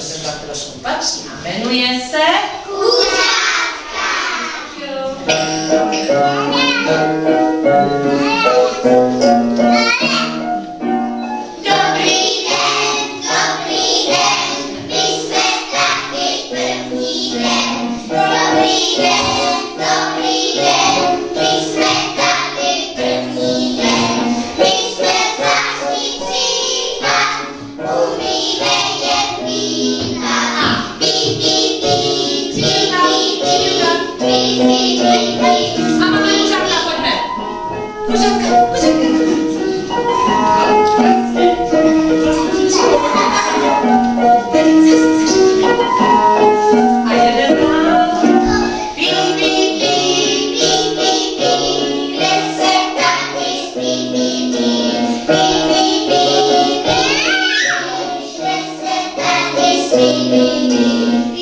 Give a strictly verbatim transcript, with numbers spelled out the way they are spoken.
sem tam trošku patří a jmenuje se Kuřátka. Dobrý den, dobrý den, my jsme taky první den. Dobrý den, dobrý den, my jsme taky první den. My jsme zářníci a umíme jen pívat. Pí, pí, pí, pí, pí, pí, pí, pí, pí, pí. a máme kuřátka, pojďme. Kuřátka, kuřátka. A jeden dál. Pí, pí, pí, pí, pí, pí, dnes se taky spí, pí, pí. Pí, pí, pí, pí, dnes se taky spí, pí, pí.